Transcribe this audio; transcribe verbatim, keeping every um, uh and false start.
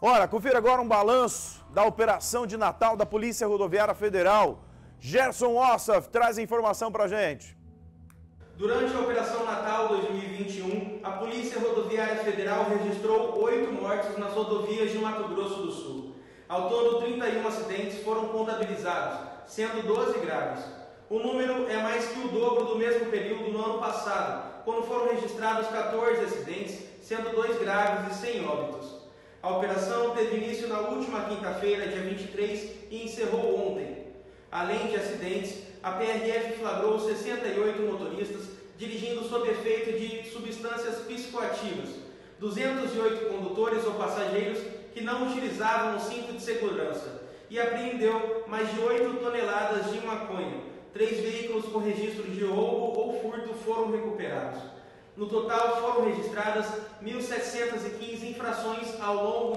Ora, confira agora um balanço da operação de Natal da Polícia Rodoviária Federal. Gerson Ossaf traz a informação pra gente. Durante a Operação Natal dois mil e vinte e um, a Polícia Rodoviária Federal registrou oito mortes nas rodovias de Mato Grosso do Sul. Ao todo, trinta e um acidentes foram contabilizados, sendo doze graves. O número é mais que o dobro do mesmo período no ano passado, quando foram registrados quatorze acidentes, sendo dois graves e cem óbitos. A operação teve início na última quinta-feira, dia vinte e três, e encerrou ontem. Além de acidentes, a P R F flagrou sessenta e oito motoristas dirigindo sob efeito de substâncias psicoativas, duzentos e oito condutores ou passageiros que não utilizavam o cinto de segurança e apreendeu mais de oito toneladas de maconha. Três veículos com registro de roubo ou furto foram recuperados. No total, foram registradas mil setecentas e quinze infrações ao longo